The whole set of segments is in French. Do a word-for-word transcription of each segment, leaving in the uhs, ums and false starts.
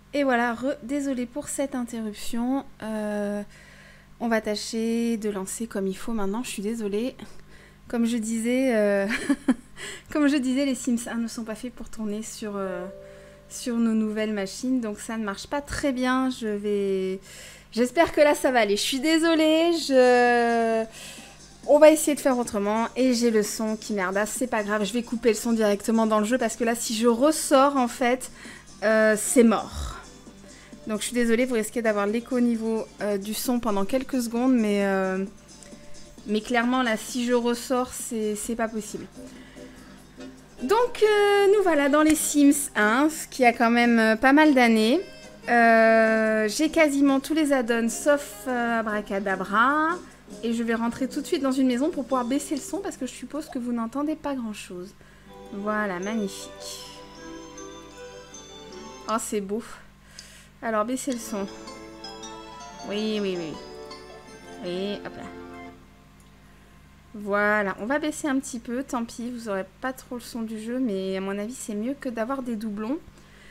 Et voilà, re, désolée pour cette interruption. Euh, on va tâcher de lancer comme il faut maintenant, je suis désolée. Comme je disais, euh, comme je disais, les Sims un ne sont pas faits pour tourner sur, euh, sur nos nouvelles machines, donc ça ne marche pas très bien. Je vais... J'espère que là ça va aller. Je suis désolée, je... On va essayer de faire autrement. Et j'ai le son qui merdasse, c'est pas grave, je vais couper le son directement dans le jeu parce que là si je ressors en fait, euh, c'est mort. Donc je suis désolée, vous risquez d'avoir l'écho au niveau euh, du son pendant quelques secondes, mais, euh, mais clairement là si je ressors, c'est pas possible. Donc euh, nous voilà dans les Sims un, ce qui a quand même euh, pas mal d'années. Euh, j'ai quasiment tous les add-ons sauf euh, Abracadabra. Et je vais rentrer tout de suite dans une maison pour pouvoir baisser le son parce que je suppose que vous n'entendez pas grand chose. Voilà, magnifique. Oh, c'est beau. Alors, baissez le son. Oui, oui, oui. Oui, hop là. Voilà, on va baisser un petit peu, tant pis, vous n'aurez pas trop le son du jeu, mais à mon avis, c'est mieux que d'avoir des doublons.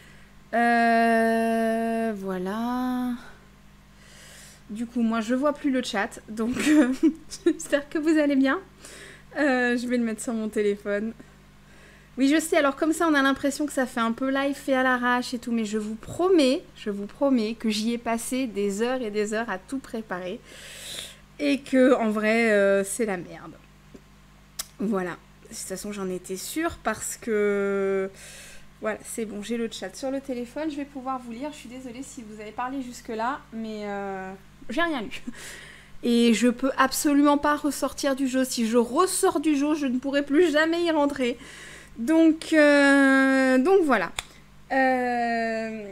Euh, voilà. Du coup, moi, je vois plus le chat, donc euh, j'espère que vous allez bien. Euh, je vais le mettre sur mon téléphone. Oui, je sais, alors comme ça, on a l'impression que ça fait un peu live fait à l'arrache et tout, mais je vous promets, je vous promets que j'y ai passé des heures et des heures à tout préparer. Et que, en vrai, euh, c'est la merde. Voilà. De toute façon, j'en étais sûre parce que... Voilà, c'est bon, j'ai le chat sur le téléphone, je vais pouvoir vous lire. Je suis désolée si vous avez parlé jusque-là, mais euh, j'ai rien lu. Et je peux absolument pas ressortir du jeu. Si je ressors du jeu, je ne pourrai plus jamais y rentrer. Donc, euh, donc voilà. Euh...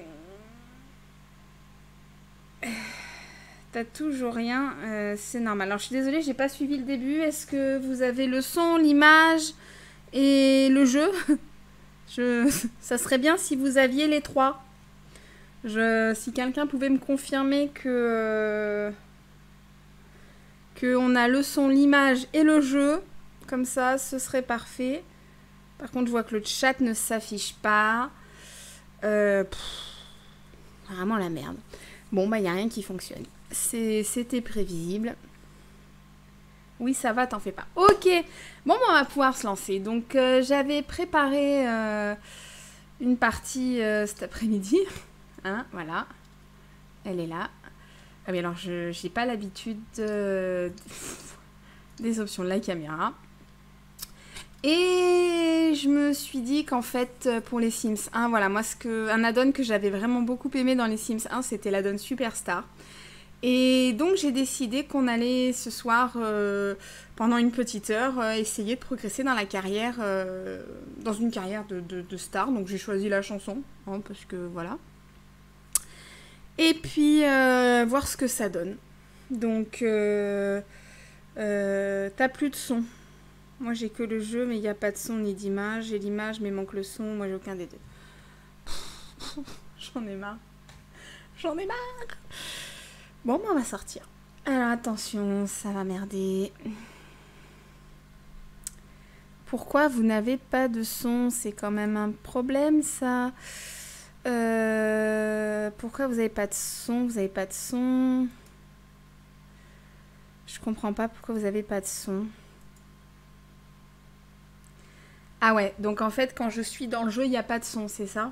T'as toujours rien, euh, c'est normal. Alors je suis désolée, j'ai pas suivi le début. Est-ce que vous avez le son, l'image et le jeu? Je... Ça serait bien si vous aviez les trois. Je... Si quelqu'un pouvait me confirmer que... que on a le son, l'image et le jeu, comme ça, ce serait parfait. Par contre, je vois que le chat ne s'affiche pas. Euh... Pff... Vraiment la merde. Bon, bah, il n'y a rien qui fonctionne. C'était prévisible. Oui, ça va, t'en fais pas. Ok, bon, on va pouvoir se lancer. Donc, euh, j'avais préparé euh, une partie euh, cet après-midi. Hein, voilà. Elle est là. Ah oui, alors, je n'ai pas l'habitude euh, des options de la caméra. Et je me suis dit qu'en fait, pour les Sims un, voilà, moi, ce que, un add-on que j'avais vraiment beaucoup aimé dans les Sims un, c'était l'add-on Superstar. Et donc, j'ai décidé qu'on allait ce soir, euh, pendant une petite heure, euh, essayer de progresser dans la carrière, euh, dans une carrière de, de, de star. Donc, j'ai choisi la chanson, hein, parce que voilà. Et puis, euh, voir ce que ça donne. Donc, euh, euh, t'as plus de son. Moi, j'ai que le jeu, mais il n'y a pas de son ni d'image. J'ai l'image, mais manque le son. Moi, j'ai aucun des deux. J'en ai marre. J'en ai marre. Bon, on va sortir. Alors, attention, ça va merder. Pourquoi vous n'avez pas de son? C'est quand même un problème, ça. Euh, pourquoi vous n'avez pas de son? Vous n'avez pas de son? Je comprends pas pourquoi vous n'avez pas de son. Ah ouais, donc en fait, quand je suis dans le jeu, il n'y a pas de son, c'est ça?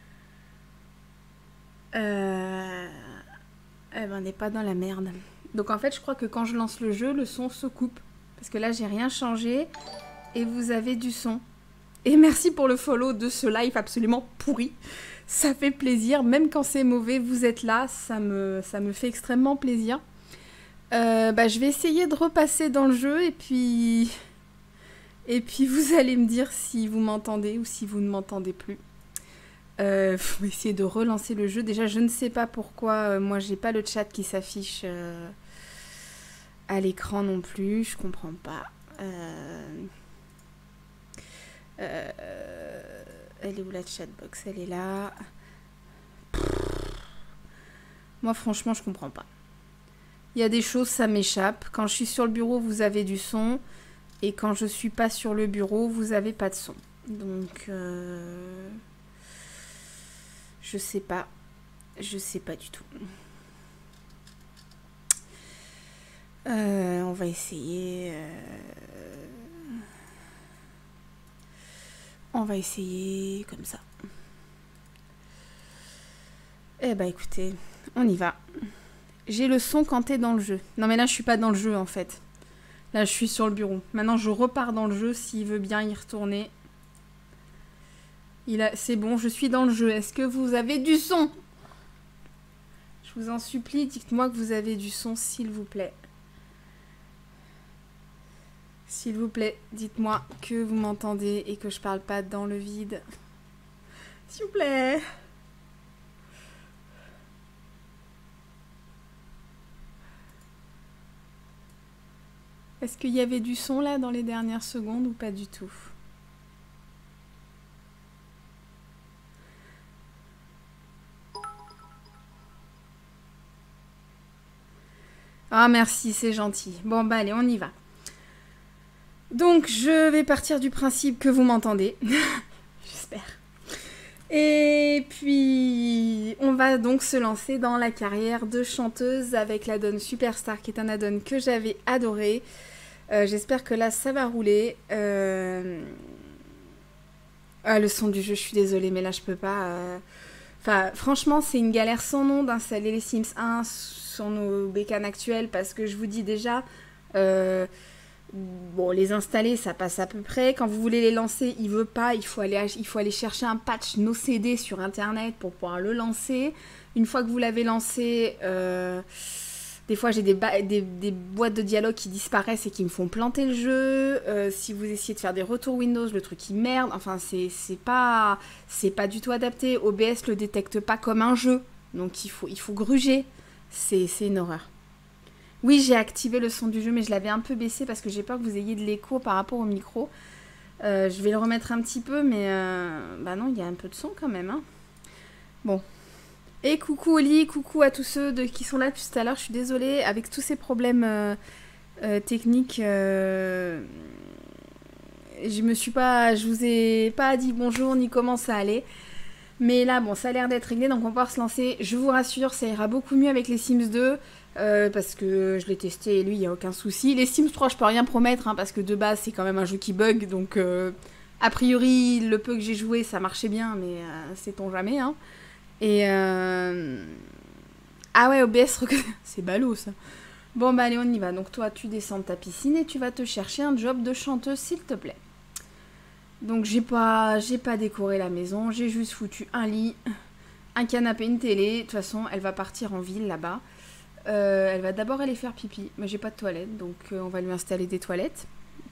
Euh... Eh ben, on n'est pas dans la merde. Donc en fait, je crois que quand je lance le jeu, le son se coupe. Parce que là, j'ai rien changé. Et vous avez du son. Et merci pour le follow de ce live absolument pourri. Ça fait plaisir. Même quand c'est mauvais, vous êtes là. Ça me, ça me fait extrêmement plaisir. Euh, bah, je vais essayer de repasser dans le jeu. Et puis... Et puis vous allez me dire si vous m'entendez ou si vous ne m'entendez plus. Euh, faut essayer de relancer le jeu. Déjà, je ne sais pas pourquoi euh, moi j'ai pas le chat qui s'affiche euh, à l'écran non plus. Je comprends pas. Euh... Euh... Elle est où la chatbox? Elle est là. Moi, franchement, je comprends pas. Il y a des choses, ça m'échappe. Quand je suis sur le bureau, vous avez du son. Et quand je suis pas sur le bureau, vous avez pas de son. Donc, euh... je sais pas. Je sais pas du tout. Euh, on va essayer... Euh... On va essayer comme ça. Eh bah écoutez, on y va. J'ai le son quand t'es dans le jeu. Non mais là je suis pas dans le jeu en fait. Là je suis sur le bureau. Maintenant je repars dans le jeu s'il veut bien y retourner. Il a... C'est bon, je suis dans le jeu. Est-ce que vous avez du son? Je vous en supplie, dites-moi que vous avez du son s'il vous plaît. S'il vous plaît, dites-moi que vous m'entendez et que je parle pas dans le vide. S'il vous plaît. Est-ce qu'il y avait du son là dans les dernières secondes ou pas du tout? Ah merci, c'est gentil. Bon bah allez, on y va. Donc je vais partir du principe que vous m'entendez. J'espère. Et puis on va donc se lancer dans la carrière de chanteuse avec l'addon Superstar qui est un addon que j'avais adoré. Euh, J'espère que là ça va rouler. Euh... Ah, le son du jeu, je suis désolée, mais là je peux pas. Euh... Enfin, franchement, c'est une galère sans nom d'installer les Sims un sur nos bécanes actuelles parce que je vous dis déjà, euh... bon, les installer, ça passe à peu près. Quand vous voulez les lancer, il veut pas. Il faut aller, il faut aller chercher un patch no C D sur internet pour pouvoir le lancer. Une fois que vous l'avez lancé, euh... des fois j'ai des, des, des boîtes de dialogue qui disparaissent et qui me font planter le jeu. Euh, si vous essayez de faire des retours Windows, le truc il merde. Enfin, c'est pas, c'est pas du tout adapté. O B S le détecte pas comme un jeu. Donc il faut, il faut gruger. C'est une horreur. Oui, j'ai activé le son du jeu, mais je l'avais un peu baissé parce que j'ai peur que vous ayez de l'écho par rapport au micro. Euh, je vais le remettre un petit peu, mais euh, bah non, il y a un peu de son quand même. Hein. Bon. Et coucou Oli, coucou à tous ceux de, qui sont là depuis tout à l'heure. Je suis désolée, avec tous ces problèmes euh, euh, techniques, euh, je me suis pas, je vous ai pas dit bonjour ni comment ça allait. Mais là, bon, ça a l'air d'être réglé, donc on va pouvoir se lancer. Je vous rassure, ça ira beaucoup mieux avec les Sims deux. Euh, parce que je l'ai testé et lui, il n'y a aucun souci. Les Sims trois, je peux rien promettre, hein, parce que de base, c'est quand même un jeu qui bug. Donc, euh, a priori, le peu que j'ai joué, ça marchait bien, mais euh, sait-on jamais. Hein. Et... Euh... Ah ouais, O B S, c'est ballot, ça. Bon, bah allez, on y va. Donc toi, tu descends de ta piscine et tu vas te chercher un job de chanteuse, s'il te plaît. Donc, j'ai pas, j'ai pas décoré la maison. J'ai juste foutu un lit, un canapé, une télé. De toute façon, elle va partir en ville, là-bas. Euh, elle va d'abord aller faire pipi, mais j'ai pas de toilette, donc euh, on va lui installer des toilettes.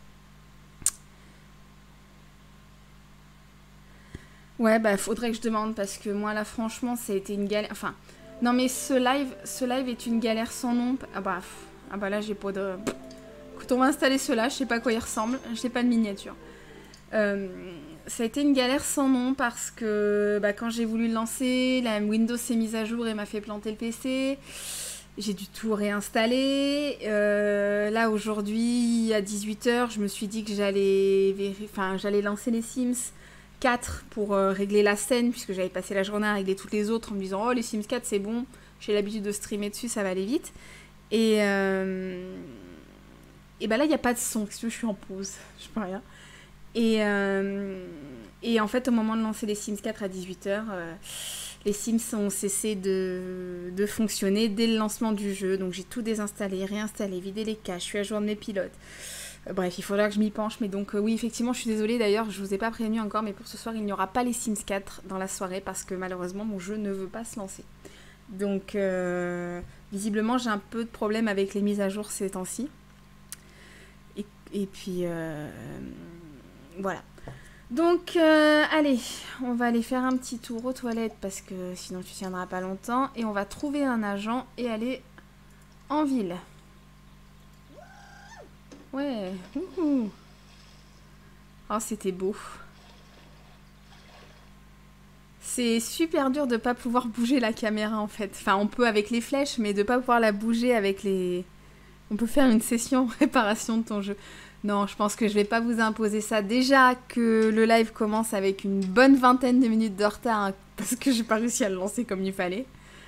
Ouais, bah faudrait que je demande parce que moi là franchement ça a été une galère. Enfin, non mais ce live, ce live est une galère sans nom. Ah bah, pff, ah bah là j'ai pas de. Écoute, on va installer cela, je sais pas à quoi il ressemble, je sais pas de miniature. Euh, ça a été une galère sans nom parce que bah, quand j'ai voulu le lancer, la Windows s'est mise à jour et m'a fait planter le P C. J'ai dû tout réinstaller. Euh, là, aujourd'hui, à dix-huit heures, je me suis dit que j'allais enfin, j'allais lancer les Sims quatre pour euh, régler la scène, puisque j'avais passé la journée à régler toutes les autres en me disant « Oh, les Sims quatre, c'est bon, j'ai l'habitude de streamer dessus, ça va aller vite. » Et, euh, et ben là, il n'y a pas de son, parce que je suis en pause, je peux rien. Et, euh, et en fait, au moment de lancer les Sims quatre à dix-huit heures... Euh, les Sims ont cessé de, de fonctionner dès le lancement du jeu. Donc j'ai tout désinstallé, réinstallé, vidé les caches, je suis à jour de mes pilotes. Euh, bref, il faudra que je m'y penche. Mais donc euh, oui, effectivement, je suis désolée. D'ailleurs, je vous ai pas prévenu encore, mais pour ce soir, il n'y aura pas les Sims quatre dans la soirée parce que malheureusement, mon jeu ne veut pas se lancer. Donc, euh, visiblement, j'ai un peu de problème avec les mises à jour ces temps-ci. Et, et puis, euh, voilà. Donc, euh, allez, on va aller faire un petit tour aux toilettes parce que sinon tu tiendras pas longtemps. Et on va trouver un agent et aller en ville. Ouais, ouhou. Oh, c'était beau. C'est super dur de pas pouvoir bouger la caméra en fait. Enfin, on peut avec les flèches, mais de pas pouvoir la bouger avec les... On peut faire une session réparation de ton jeu. Non, je pense que je vais pas vous imposer ça. Déjà que le live commence avec une bonne vingtaine de minutes de retard, hein, parce que j'ai pas réussi à le lancer comme il fallait.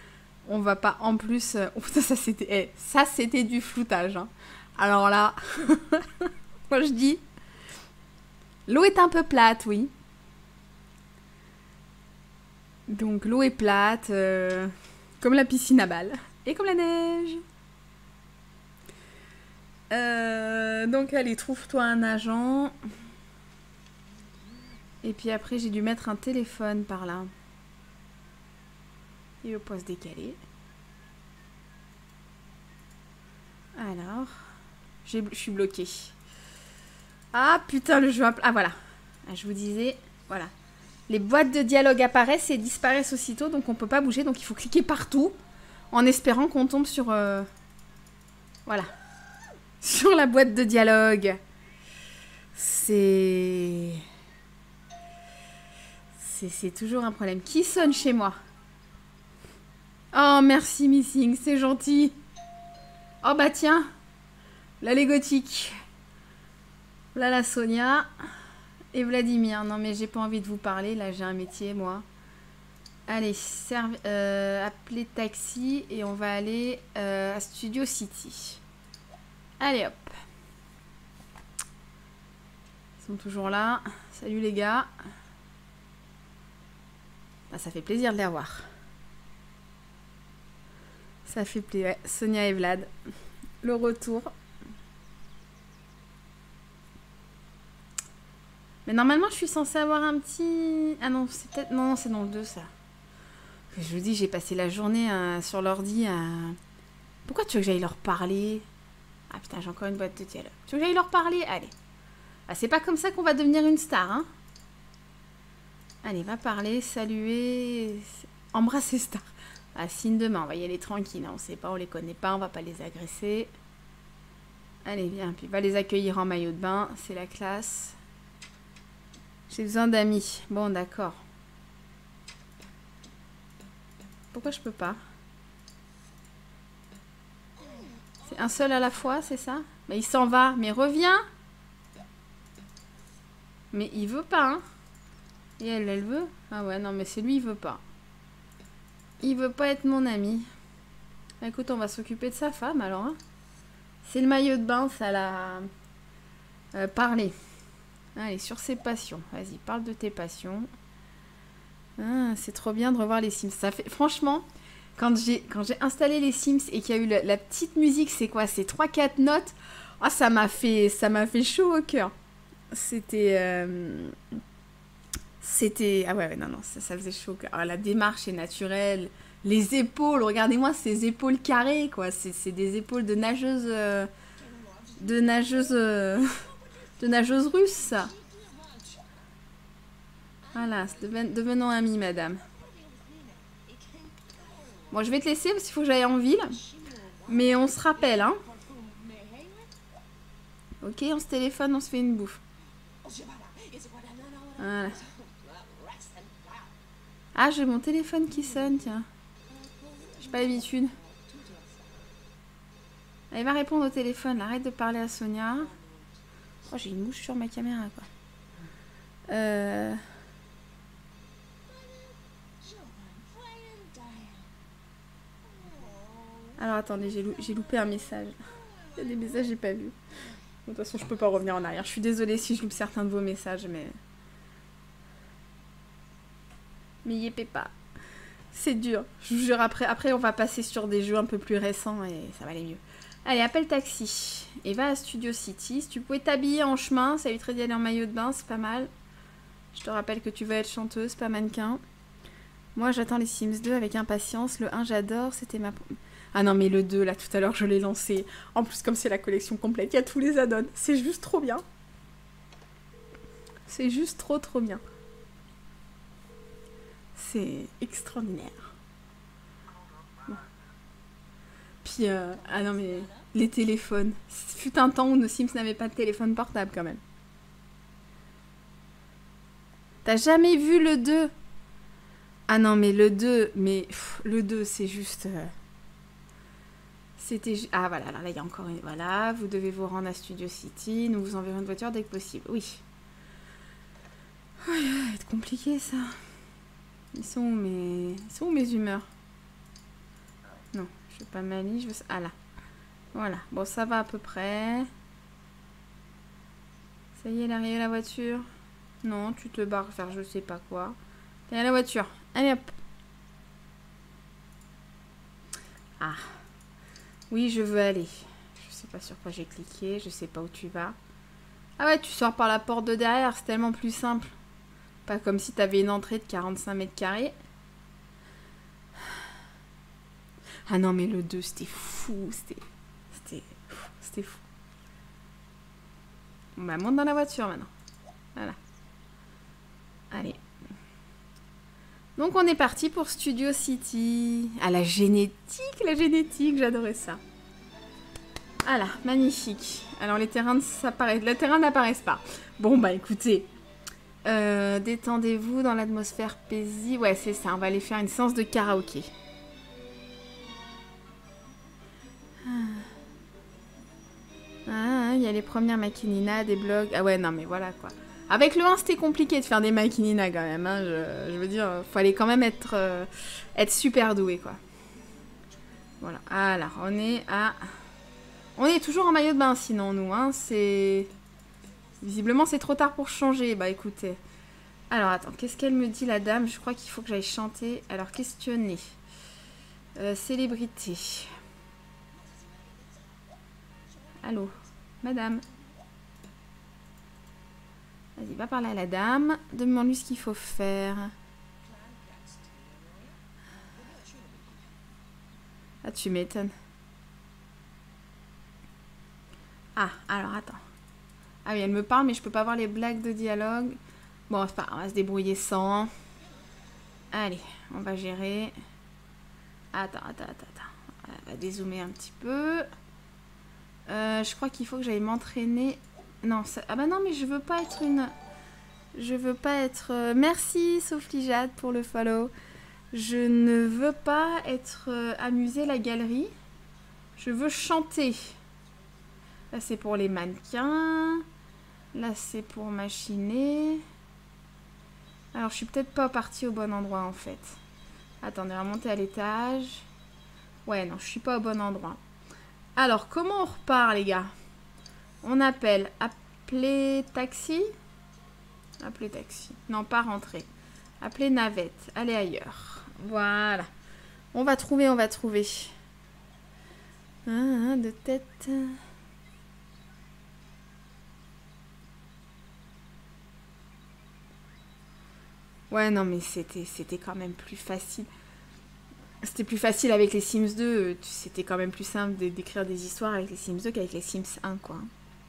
on va pas en plus... Euh... Oh, ça, ça c'était eh, ça, c'était du floutage. Hein. Alors là, moi je dis... L'eau est un peu plate, oui. Donc l'eau est plate, euh, comme la piscine à balles. Et comme la neige. Euh, donc allez, trouve-toi un agent. Et puis après, j'ai dû mettre un téléphone par là. Et au poste décalé. Alors, je suis bloquée. Ah putain, le jeu... Ah voilà. Je vous disais, voilà. Les boîtes de dialogue apparaissent et disparaissent aussitôt, donc on peut pas bouger. Donc il faut cliquer partout en espérant qu'on tombe sur... Euh... Voilà. Sur la boîte de dialogue. C'est... C'est toujours un problème. Qui sonne chez moi? Oh, merci Missing, c'est gentil. Oh bah tiens. Là les gothiques. Là la Sonia. Et Vladimir. Non mais j'ai pas envie de vous parler. Là j'ai un métier moi. Allez, serve, euh, appeler taxi. Et on va aller euh, à Studio City. Allez hop. Ils sont toujours là. Salut les gars. Bah, ça fait plaisir de les revoir. Ça fait plaisir. Ouais, Sonia et Vlad. Le retour. Mais normalement, je suis censée avoir un petit... Ah non, c'est peut-être... Non, c'est dans le deux, ça. Je vous dis, j'ai passé la journée euh, sur l'ordi à... Pourquoi tu veux que j'aille leur parler? Ah putain, j'ai encore une boîte de dialogue. Tu veux que j'aille leur parler? Allez. Ah, c'est pas comme ça qu'on va devenir une star, hein. Allez, va parler, saluer, embrasser star. Ah, signe de main, on va y aller tranquille. Hein. On sait pas, on les connaît pas, on va pas les agresser. Allez, viens, puis va les accueillir en maillot de bain, c'est la classe. J'ai besoin d'amis. Bon, d'accord. Pourquoi je peux pas? C'est un seul à la fois, c'est ça? Mais il s'en va, mais reviens! Mais il veut pas, hein? Et elle, elle veut? Ah ouais, non, mais c'est lui, il veut pas. Il veut pas être mon ami. Écoute, on va s'occuper de sa femme, alors. Hein. C'est le maillot de bain, ça l'a... Euh, parlé. Allez, sur ses passions. Vas-y, parle de tes passions. Ah, c'est trop bien de revoir les Sims. Ça fait... Franchement, quand j'ai quand j'ai installé les Sims et qu'il y a eu la, la petite musique, c'est quoi? C'est trois quatre notes. Ah, ça m'a fait... ça m'a fait chaud au cœur. C'était... Euh... C'était... Ah ouais, ouais, non, non, ça, ça faisait chaud. Alors, la démarche est naturelle. Les épaules, regardez-moi ces épaules carrées, quoi. C'est des épaules de nageuse... Euh, de nageuse... Euh, de nageuse russe, ça. Voilà, deven, devenons amis, madame. Bon, je vais te laisser parce qu'il faut que j'aille en ville. Mais on se rappelle, hein. Ok, on se téléphone, on se fait une bouffe. Voilà. Ah, j'ai mon téléphone qui sonne, tiens. J'ai pas l'habitude. Elle va répondre au téléphone. Arrête de parler à Sonia. Oh, j'ai une mouche sur ma caméra, quoi. Euh... Alors, attendez, j'ai lou loupé un message. Il y a des messages que j'ai pas vus. De toute façon, je peux pas revenir en arrière. Je suis désolée si je loupe certains de vos messages, mais... Mais y est pas. C'est dur. Je vous jure, après, après, on va passer sur des jeux un peu plus récents et ça va aller mieux. Allez, appelle taxi. Et va à Studio City. Si tu pouvais t'habiller en chemin, ça éviterait d'y aller en maillot de bain, c'est pas mal. Je te rappelle que tu veux être chanteuse, pas mannequin. Moi, j'attends les Sims deux avec impatience. Le un, j'adore. C'était ma... Ah non, mais le deux, là, tout à l'heure, je l'ai lancé. En plus, comme c'est la collection complète, il y a tous les add-ons. C'est juste trop bien. C'est juste trop, trop bien. C'est extraordinaire. Bon. Puis, euh, ah non, mais les téléphones. Fut un temps où nos Sims n'avaient pas de téléphone portable, quand même. T'as jamais vu le deux? Ah non, mais le deux, mais pff, le deux, c'est juste... Euh, C'était... Ah, voilà, là, il y a encore une... Voilà, vous devez vous rendre à Studio City. Nous vous enverrons une voiture dès que possible. Oui. Oh, ça va être compliqué, ça. Ils sont où mes... Ils sont où mes humeurs? Je veux pas Mali, je veux... Ah là. Voilà. Bon, ça va à peu près. Ça y est, elle est arrivée la voiture. Non, tu te barres faire je sais pas quoi. T'es à la voiture. Allez hop. Ah. Oui, je veux aller. Je sais pas sur quoi j'ai cliqué. Je sais pas où tu vas. Ah ouais, tu sors par la porte de derrière. C'est tellement plus simple. Pas comme si t'avais une entrée de quarante-cinq mètres carrés. Ah non, mais le deux, c'était fou. C'était... C'était... C'était fou. On va monter dans la voiture maintenant. Voilà. Allez. Donc on est parti pour Studio City. Ah, la génétique, la génétique, j'adorais ça. Voilà, magnifique. Alors les terrains, les terrains n'apparaissent pas. Bon bah écoutez, euh, détendez-vous dans l'atmosphère paisible. Ouais, c'est ça, on va aller faire une séance de karaoké. Ah, il y a les premières maquininas, des blogs. Ah ouais, non mais voilà quoi. Avec le un, c'était compliqué de faire des maquininas quand même. Hein. Je, je veux dire, il fallait quand même être, euh, être super doué quoi. Voilà, alors on est à... On est toujours en maillot de bain sinon nous, hein. C'est... Visiblement c'est trop tard pour changer. Bah écoutez. Alors attends, qu'est-ce qu'elle me dit la dame? Je crois qu'il faut que j'aille chanter. Alors questionner. Euh, célébrité. Allô, madame. Vas-y, va parler à la dame. Demande-lui ce qu'il faut faire. Ah, tu m'étonnes. Ah, alors attends. Ah oui, elle me parle, mais je peux pas voir les blagues de dialogue. Bon, c'est pas grave, on va se débrouiller sans. Allez, on va gérer. Attends, attends, attends, attends. On va dézoomer un petit peu. Euh, je crois qu'il faut que j'aille m'entraîner. Non, ça... ah bah non, mais je veux pas être une... Je veux pas être... Euh... Merci, Sophie Jade, pour le follow. Je ne veux pas être euh, amusée la galerie. Je veux chanter. Là, c'est pour les mannequins. Là, c'est pour machiner. Alors, je suis peut-être pas partie au bon endroit, en fait. Attendez, on va monter à l'étage. Ouais, non, je suis pas au bon endroit. Alors, comment on repart, les gars? On appelle. Appeler taxi. Appeler taxi. Non, pas rentrer. Appeler navette. Aller ailleurs. Voilà. On va trouver, on va trouver. Ah, de tête. Ouais, non, mais c'était c'était quand même plus facile. C'était plus facile avec les Sims deux. C'était quand même plus simple d'écrire des histoires avec les Sims deux qu'avec les Sims un, quoi.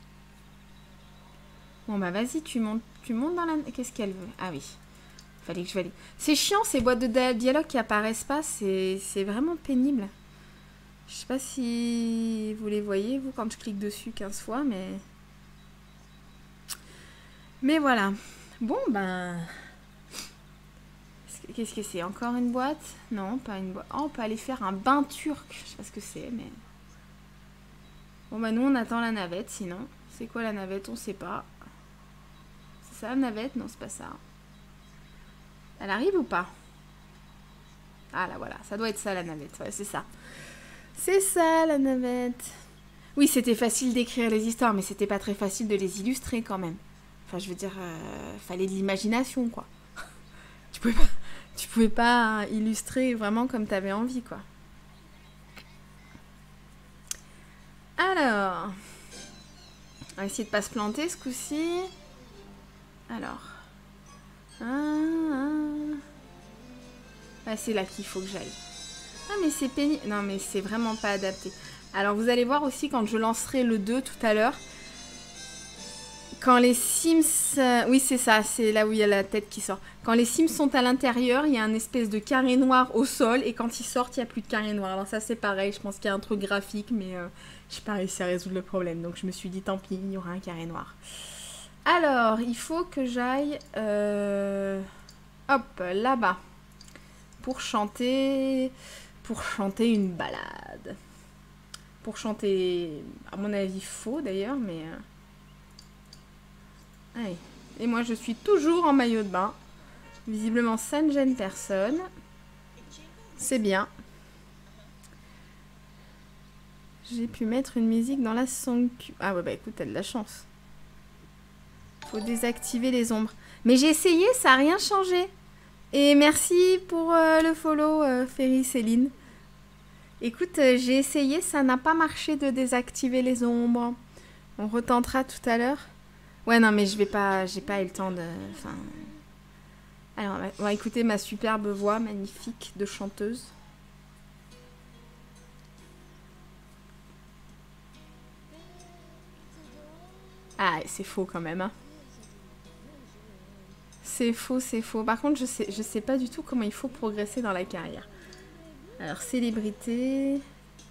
Bon, bah vas-y, tu montes, tu montes dans la... Qu'est-ce qu'elle veut? Ah oui. Fallait que je valide. C'est chiant, ces boîtes de dialogue qui apparaissent pas. C'est vraiment pénible. Je sais pas si vous les voyez, vous, quand je clique dessus quinze fois, mais... Mais voilà. Bon, ben... Qu'est-ce que c'est? Encore une boîte? Non, pas une boîte. Oh, on peut aller faire un bain turc. Je sais pas ce que c'est, mais... Bon, bah nous, on attend la navette, sinon. C'est quoi la navette? On sait pas. C'est ça, la navette? Non, c'est pas ça. Elle arrive ou pas? Ah, là, voilà. Ça doit être ça, la navette. Ouais, c'est ça. C'est ça, la navette. Oui, c'était facile d'écrire les histoires, mais c'était pas très facile de les illustrer, quand même. Enfin, je veux dire, euh, fallait de l'imagination, quoi. Tu pouvais pas... Tu pouvais pas illustrer vraiment comme tu avais envie, quoi. Alors, on va essayer de pas se planter ce coup-ci. Alors. Ah, ah. Ah, c'est là qu'il faut que j'aille. Ah, mais c'est pénible. Non, mais c'est vraiment pas adapté. Alors, vous allez voir aussi quand je lancerai le deux tout à l'heure. Quand les Sims... Euh, oui, c'est ça, c'est là où il y a la tête qui sort. Quand les Sims sont à l'intérieur, il y a un espèce de carré noir au sol. Et quand ils sortent, il n'y a plus de carré noir. Alors ça, c'est pareil. Je pense qu'il y a un truc graphique, mais euh, je n'ai pas réussi à résoudre le problème. Donc je me suis dit, tant pis, il y aura un carré noir. Alors, il faut que j'aille... Euh, hop, là-bas. Pour chanter... Pour chanter une balade. Pour chanter... À mon avis, faux d'ailleurs, mais... Euh... Allez. Et moi, je suis toujours en maillot de bain. Visiblement, ça ne gêne personne. C'est bien. J'ai pu mettre une musique dans la song queue. Ah ouais, bah écoute, t'as de la chance. Faut désactiver les ombres. Mais j'ai essayé, ça n'a rien changé. Et merci pour euh, le follow, euh, Ferry Céline. Écoute, euh, j'ai essayé, ça n'a pas marché de désactiver les ombres. On retentera tout à l'heure. Ouais, non, mais je vais pas... J'ai pas eu le temps de... Enfin... Alors, on va écouter ma superbe voix magnifique de chanteuse. Ah, c'est faux quand même, hein. C'est faux, c'est faux. Par contre, je sais, je sais pas du tout comment il faut progresser dans la carrière. Alors, célébrité...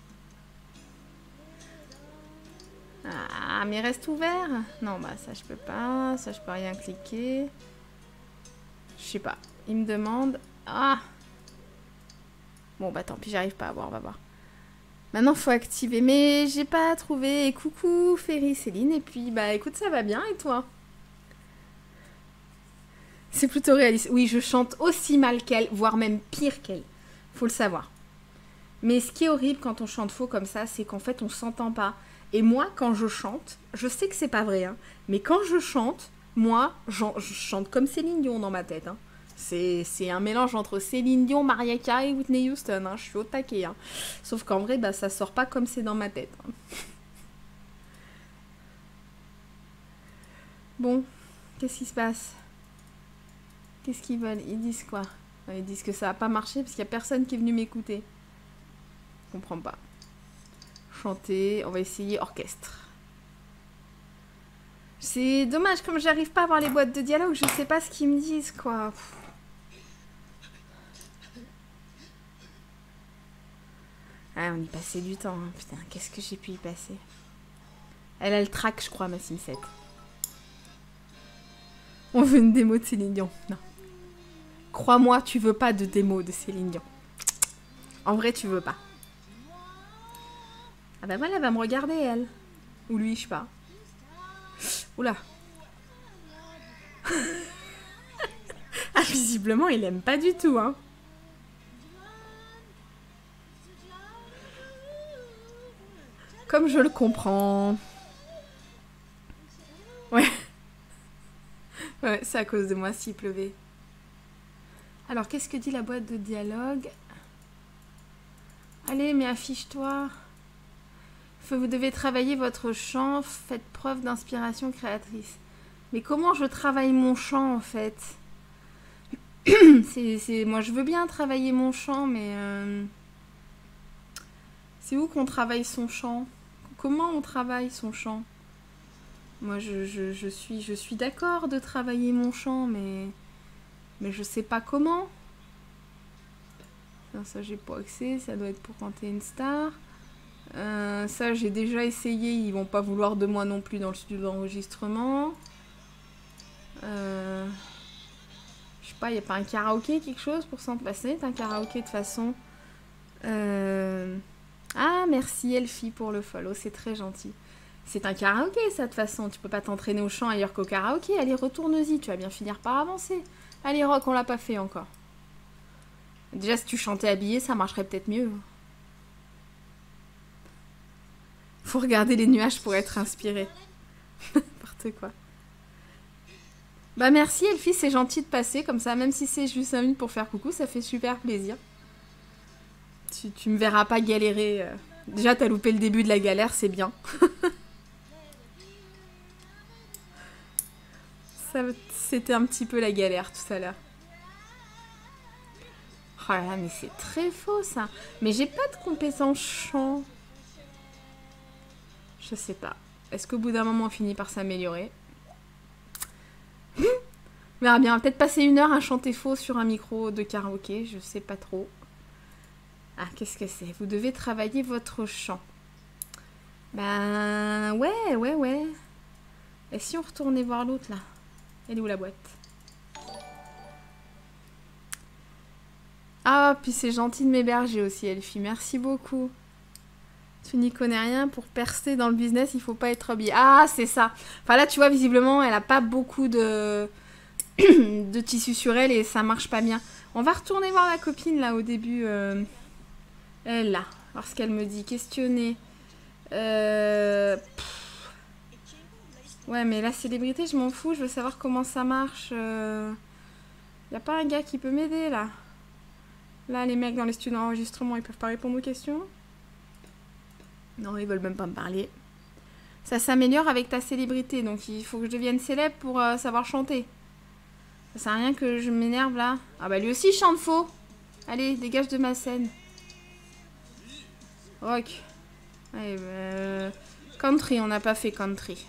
Ah, mais reste ouvert. Non, bah ça, je peux pas. Ça, je peux rien cliquer. Je sais pas. Il me demande... Ah! Bon, bah tant pis, j'arrive pas à voir, on va voir. Maintenant, faut activer. Mais j'ai pas trouvé. Et coucou, Ferry, Céline. Et puis, bah écoute, ça va bien. Et toi? C'est plutôt réaliste. Oui, je chante aussi mal qu'elle, voire même pire qu'elle. Faut le savoir. Mais ce qui est horrible quand on chante faux comme ça, c'est qu'en fait, on s'entend pas. Et moi, quand je chante, je sais que c'est pas vrai, hein, mais quand je chante, moi, je chante comme Céline Dion dans ma tête. Hein. C'est un mélange entre Céline Dion, Mariah Carey et Whitney Houston. Hein. Je suis au taquet. Hein. Sauf qu'en vrai, bah, ça sort pas comme c'est dans ma tête. Hein. Bon, qu'est-ce qui se passe? Qu'est-ce qu'ils veulent? Ils disent quoi? Ils disent que ça n'a pas marché parce qu'il n'y a personne qui est venu m'écouter. Je comprends pas. Chanter, on va essayer orchestre. C'est dommage, comme j'arrive pas à voir les boîtes de dialogue, je sais pas ce qu'ils me disent, quoi. Ah, on y passait du temps, hein. Putain, qu'est-ce que j'ai pu y passer? Elle a le track, je crois, ma Sim sept. On veut une démo de Céline Dion. Non. Crois-moi, tu veux pas de démo de Céline Dion. En vrai, tu veux pas. Ah bah voilà, elle va me regarder, elle. Ou lui, je sais pas. Oula. Ah, visiblement, il aime pas du tout, hein. Comme je le comprends. Ouais. Ouais, c'est à cause de moi s'il pleuvait. Alors, qu'est-ce que dit la boîte de dialogue? Allez, mais affiche-toi. Vous devez travailler votre chant, faites preuve d'inspiration créatrice. Mais comment je travaille mon chant, en fait? c'est, moi, je veux bien travailler mon chant, mais... Euh... C'est où qu'on travaille son chant? Comment on travaille son chant? Moi, je, je, je suis, je suis d'accord de travailler mon chant, mais... Mais je sais pas comment. Non, ça, j'ai pas accès. Ça doit être pour quand t'es une star. Euh, ça, j'ai déjà essayé. Ils vont pas vouloir de moi non plus dans le studio d'enregistrement. Euh... Je sais pas, il n'y a pas un karaoké, quelque chose pour s'en passer? C'est un karaoké de façon... Euh... Ah, merci Elfie pour le follow, c'est très gentil. C'est un karaoké, ça, de toute façon. Tu peux pas t'entraîner au chant ailleurs qu'au karaoké. Allez, retourne-y, tu vas bien finir par avancer. Allez, Rock, on l'a pas fait encore. Déjà, si tu chantais habillé, ça marcherait peut-être mieux. Faut regarder les nuages pour être inspiré. N'importe quoi. Bah merci Elfie, c'est gentil de passer comme ça, même si c'est juste cinq minutes pour faire coucou, ça fait super plaisir. Tu, tu me verras pas galérer. Euh. Déjà, t'as loupé le début de la galère, c'est bien. C'était un petit peu la galère tout à l'heure. Oh là là, mais c'est très faux ça. Mais j'ai pas de compétences chant. Je sais pas. Est-ce qu'au bout d'un moment on finit par s'améliorer? On verra bien. Peut-être passer une heure à chanter faux sur un micro de karaoké. Je sais pas trop. Ah, qu'est-ce que c'est? Vous devez travailler votre chant. Ben ouais, ouais, ouais. Et si on retournait voir l'autre là? Elle est où la boîte? Ah, puis c'est gentil de m'héberger aussi, Elfie. Merci beaucoup. Tu n'y connais rien, pour percer dans le business, il faut pas être habillé. Ah, c'est ça. Enfin là, tu vois, visiblement, elle a pas beaucoup de... de tissu sur elle et ça marche pas bien. On va retourner voir la copine, là, au début. Euh... Elle, là. Alors, ce qu'elle me dit. Questionner. Euh... Ouais, mais la célébrité, je m'en fous. Je veux savoir comment ça marche. Euh... Y a pas un gars qui peut m'aider, là? Là, les mecs dans les studios d'enregistrement, ils peuvent pas répondre aux questions? Non, ils veulent même pas me parler. Ça s'améliore avec ta célébrité, donc il faut que je devienne célèbre pour euh, savoir chanter. Ça sert à rien que je m'énerve, là. Ah bah lui aussi, il chante faux. Allez, dégage de ma scène. Rock. Allez, euh... country, on n'a pas fait country.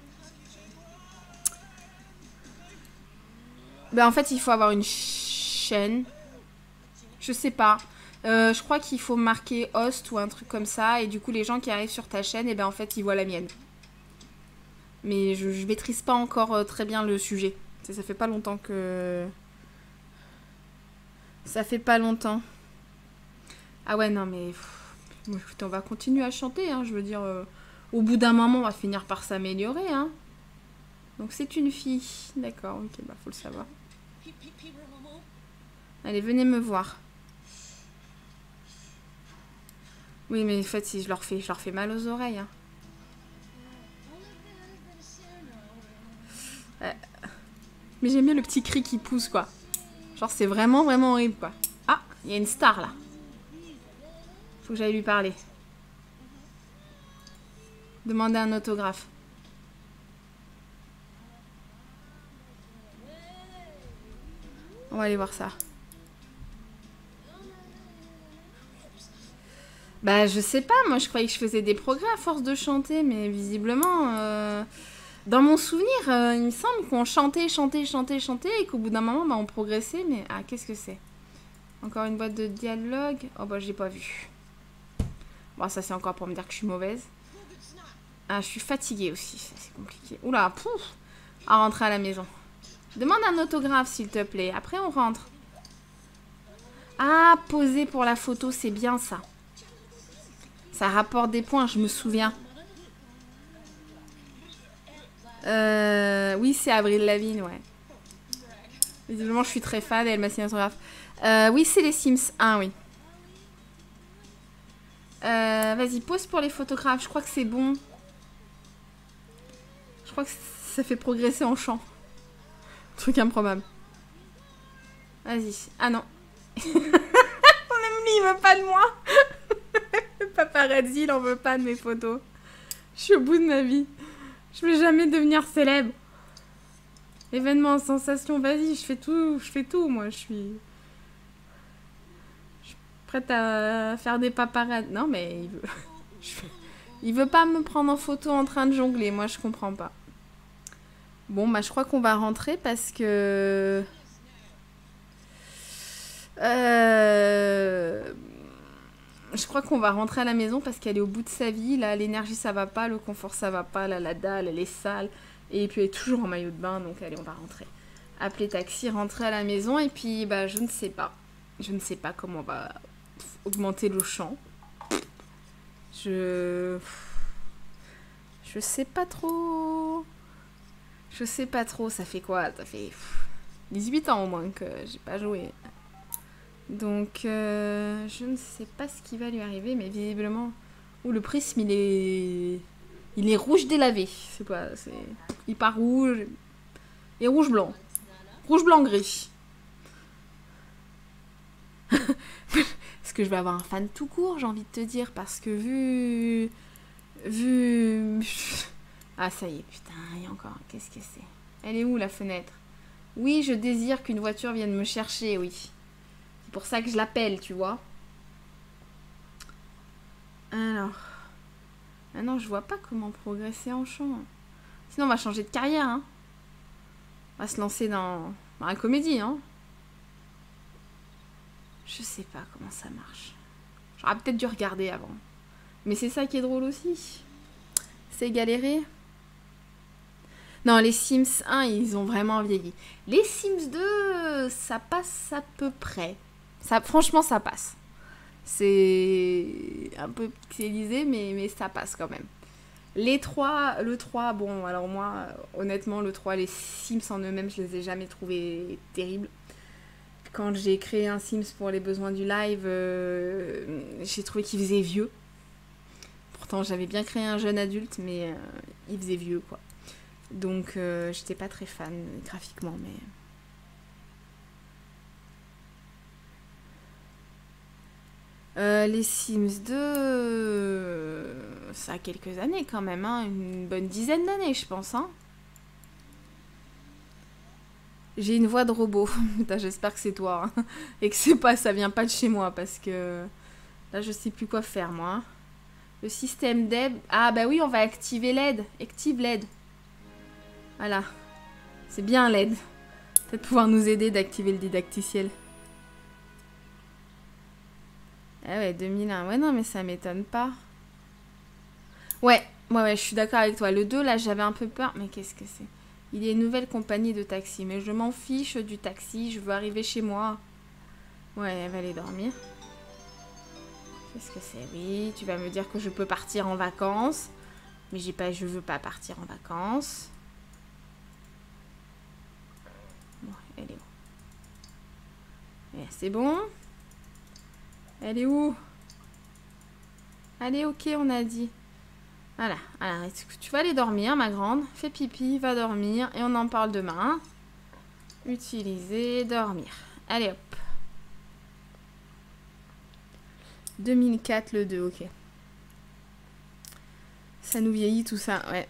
Bah en fait, il faut avoir une chaîne. Je sais pas. Euh, je crois qu'il faut marquer host ou un truc comme ça. Et du coup, les gens qui arrivent sur ta chaîne, et ben en fait, ils voient la mienne. Mais je, je maîtrise pas encore euh, très bien le sujet. Ça, ça fait pas longtemps que... Ça fait pas longtemps. Ah ouais, non, mais... Pff, on va continuer à chanter, hein. Je veux dire, euh, au bout d'un moment, on va finir par s'améliorer, hein. Donc c'est une fille. D'accord, ok, bah faut le savoir. Allez, venez me voir. Oui, mais en fait, si je leur fais, je leur fais mal aux oreilles. Hein. Euh... Mais j'aime bien le petit cri qui pousse, quoi. Genre, c'est vraiment, vraiment horrible, quoi. Ah, il y a une star, là. Faut que j'aille lui parler. Demander un autographe. On va aller voir ça. Bah, je sais pas, moi je croyais que je faisais des progrès à force de chanter, mais visiblement, euh, dans mon souvenir, euh, il me semble qu'on chantait, chantait, chantait, chantait, et qu'au bout d'un moment, bah, on progressait, mais... Ah, qu'est-ce que c'est? Encore une boîte de dialogue. Oh, bah, j'ai pas vu. Bon, ça c'est encore pour me dire que je suis mauvaise. Ah, je suis fatiguée aussi, c'est compliqué. Oula, pouf, à rentrer à la maison. Demande un autographe, s'il te plaît, après on rentre. Ah, poser pour la photo, c'est bien ça. Ça rapporte des points, je me souviens. Euh, oui, c'est Avril Lavigne, ouais. Visiblement, je suis très fan et elle m'a signé un autographe. Euh, oui, c'est les Sims un, oui. Euh, Vas-y, pose pour les photographes. Je crois que c'est bon. Je crois que ça fait progresser en chant. Truc improbable. Vas-y. Ah non. Même lui, il veut pas de moi. Paparazzi, il en veut pas de mes photos. Je suis au bout de ma vie. Je vais jamais devenir célèbre. Événement, sensation, vas-y, je fais tout, je fais tout, moi, je suis... Je suis prête à faire des paparazzi. Non, mais il veut... Il veut pas me prendre en photo en train de jongler, moi, je comprends pas. Bon, bah, je crois qu'on va rentrer parce que... Euh... Je crois qu'on va rentrer à la maison parce qu'elle est au bout de sa vie. Là, l'énergie, ça va pas. Le confort, ça va pas. Là, la dalle, elle est sale. Et puis, elle est toujours en maillot de bain. Donc, allez, on va rentrer. Appeler taxi, rentrer à la maison. Et puis, bah, je ne sais pas. Je ne sais pas comment on va augmenter le champ. Je... Je sais pas trop. Je sais pas trop. Ça fait quoi? Ça fait dix-huit ans au moins que j'ai pas joué. Donc, euh, je ne sais pas ce qui va lui arriver, mais visiblement... Ouh, le prisme, il est... Il est rouge délavé. C'est pas... c'est... Il part rouge... Et rouge-blanc. Rouge-blanc-gris. Est-ce que je vais avoir un fan tout court, j'ai envie de te dire, parce que vu... Vu... Ah, ça y est, putain, il y a encore... Qu'est-ce que c'est? Elle est où, la fenêtre? Oui, je désire qu'une voiture vienne me chercher, oui. C'est pour ça que je l'appelle, tu vois. Alors... Maintenant, je vois pas comment progresser en chant. Sinon, on va changer de carrière, hein. On va se lancer dans, dans la comédie, hein. Je sais pas comment ça marche. J'aurais peut-être dû regarder avant. Mais c'est ça qui est drôle aussi. C'est galérer. Non, les Sims un, ils ont vraiment vieilli. Les Sims deux, ça passe à peu près. Ça, franchement, ça passe. C'est un peu pixelisé, mais, mais ça passe quand même. Les trois, le trois, bon, alors moi, honnêtement, le trois, les Sims en eux-mêmes, je les ai jamais trouvés terribles. Quand j'ai créé un Sims pour les besoins du live, euh, j'ai trouvé qu'il faisait vieux. Pourtant, pourtant j'avais bien créé un jeune adulte, mais euh, il faisait vieux, quoi. Donc euh, j'étais pas très fan graphiquement, mais... Euh, les Sims deux, euh, ça a quelques années quand même, hein, une bonne dizaine d'années, je pense. Hein. J'ai une voix de robot. Putain, j'espère que c'est toi. Hein. Et que c'est pas, ça vient pas de chez moi, parce que là, je sais plus quoi faire, moi. Le système d'aide... Ah, bah oui, on va activer l'aide. Active l'aide. Voilà. C'est bien l'aide. Peut-être pouvoir nous aider d'activer le didacticiel. Ah ouais, deux mille un. Ouais, non, mais ça m'étonne pas. Ouais, ouais, ouais, je suis d'accord avec toi. Le deux, là, j'avais un peu peur. Mais qu'est-ce que c'est? Il y a une nouvelle compagnie de taxi. Mais je m'en fiche du taxi. Je veux arriver chez moi. Ouais, elle va aller dormir. Qu'est-ce que c'est? Oui, tu vas me dire que je peux partir en vacances. Mais j'ai pas, je veux pas partir en vacances. Bon, elle est où? Eh, c'est bon? Elle est où? Allez, ok, on a dit. Voilà, alors, tu vas aller dormir, ma grande. Fais pipi, va dormir. Et on en parle demain. Utiliser, dormir. Allez, hop. deux mille quatre, le deux, ok. Ça nous vieillit tout ça, ouais.